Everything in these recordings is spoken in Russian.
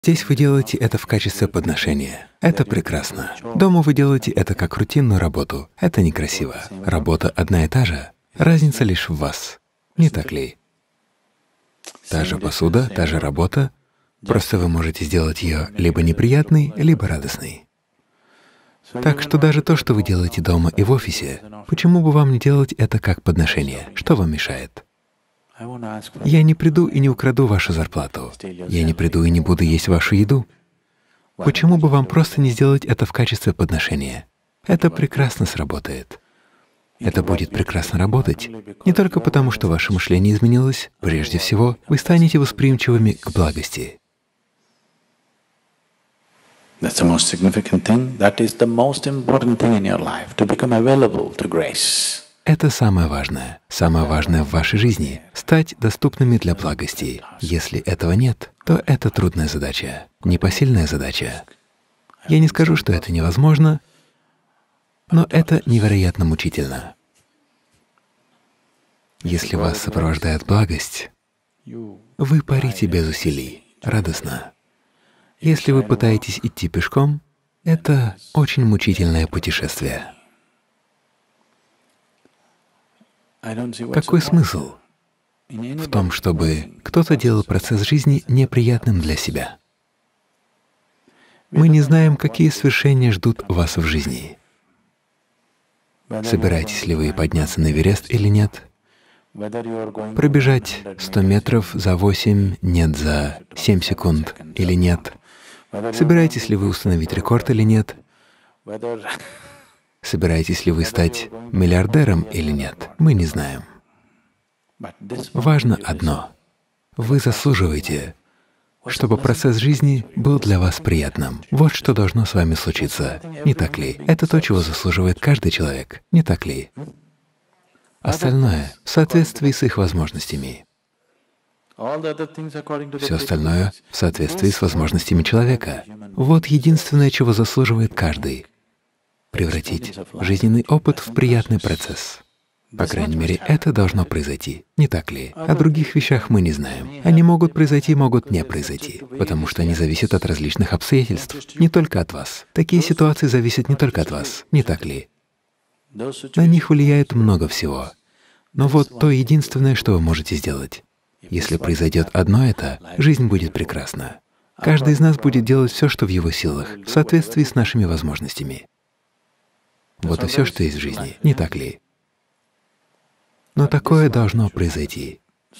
Здесь вы делаете это в качестве подношения. Это прекрасно. Дома вы делаете это как рутинную работу. Это некрасиво. Работа одна и та же. Разница лишь в вас. Не так ли? Та же посуда, та же работа. Просто вы можете сделать ее либо неприятной, либо радостной. Так что даже то, что вы делаете дома и в офисе, почему бы вам не делать это как подношение? Что вам мешает? Я не приду и не украду вашу зарплату. Я не приду и не буду есть вашу еду. Почему бы вам просто не сделать это в качестве подношения? Это прекрасно сработает. Это будет прекрасно работать не только потому, что ваше мышление изменилось. Прежде всего, вы станете восприимчивыми к благости. That's the most significant thing. That is the most important thing in your life, to become available to grace. Это самое важное в вашей жизни — стать доступными для благости. Если этого нет, то это трудная задача, непосильная задача. Я не скажу, что это невозможно, но это невероятно мучительно. Если вас сопровождает благость, вы парите без усилий, радостно. Если вы пытаетесь идти пешком, это очень мучительное путешествие. Какой смысл в том, чтобы кто-то делал процесс жизни неприятным для себя? Мы не знаем, какие свершения ждут вас в жизни. Собираетесь ли вы подняться на Эверест или нет? Пробежать 100 метров за 8, нет, за 7 секунд или нет? Собираетесь ли вы установить рекорд или нет? Собираетесь ли вы стать миллиардером или нет? Мы не знаем. Важно одно — вы заслуживаете, чтобы процесс жизни был для вас приятным. Вот что должно с вами случиться, не так ли? Это то, чего заслуживает каждый человек, не так ли? Остальное в соответствии с их возможностями. Все остальное в соответствии с возможностями человека. Вот единственное, чего заслуживает каждый — превратить жизненный опыт в приятный процесс. По крайней мере, это должно произойти, не так ли? О других вещах мы не знаем. Они могут произойти, могут не произойти, потому что они зависят от различных обстоятельств, не только от вас. Такие ситуации зависят не только от вас, не так ли? На них влияет много всего. Но вот то единственное, что вы можете сделать. Если произойдет одно это, жизнь будет прекрасна. Каждый из нас будет делать все, что в его силах, в соответствии с нашими возможностями. Вот и все, что есть в жизни, не так ли? Но такое должно произойти.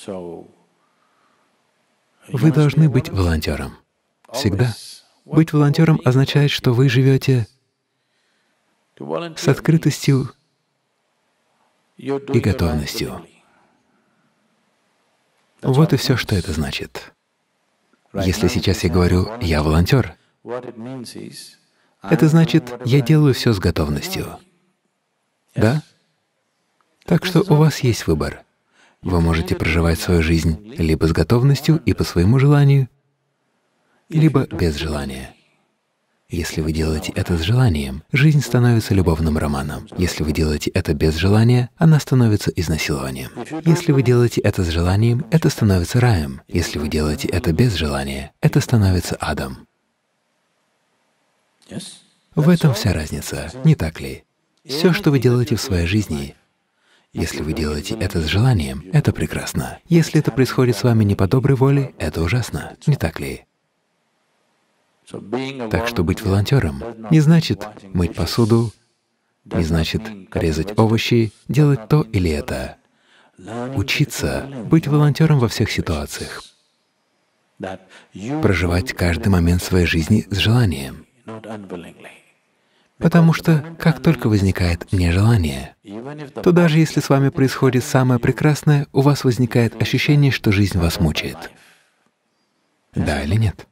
Вы должны быть волонтером. Всегда. Быть волонтером означает, что вы живете с открытостью и готовностью. Вот и все, что это значит. Если сейчас я говорю «я волонтер», это значит, я делаю все с готовностью. Да? Так что у вас есть выбор. Вы можете проживать свою жизнь либо с готовностью и по своему желанию, либо без желания. Если вы делаете это с желанием, жизнь становится любовным романом. Если вы делаете это без желания, она становится изнасилованием. Если вы делаете это с желанием, это становится раем. Если вы делаете это без желания, это становится адом. В этом вся разница, не так ли? Все, что вы делаете в своей жизни, если вы делаете это с желанием, это прекрасно. Если это происходит с вами не по доброй воле, это ужасно, не так ли? Так что быть волонтером не значит мыть посуду, не значит резать овощи, делать то или это. Учиться быть волонтером во всех ситуациях, проживать каждый момент своей жизни с желанием. Потому что как только возникает нежелание, то даже если с вами происходит самое прекрасное, у вас возникает ощущение, что жизнь вас мучает. Да или нет?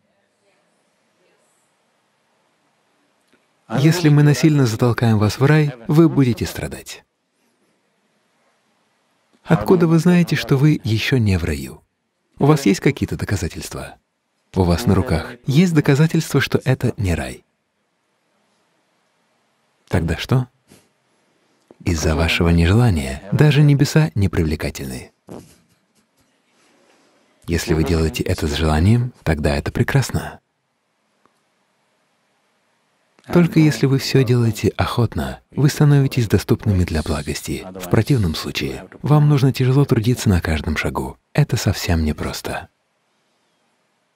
Если мы насильно затолкаем вас в рай, вы будете страдать. Откуда вы знаете, что вы еще не в раю? У вас есть какие-то доказательства? У вас на руках есть доказательства, что это не рай. Тогда что? Из-за вашего нежелания даже небеса непривлекательны. Если вы делаете это с желанием, тогда это прекрасно. Только если вы все делаете охотно, вы становитесь доступными для благости. В противном случае вам нужно тяжело трудиться на каждом шагу. Это совсем непросто.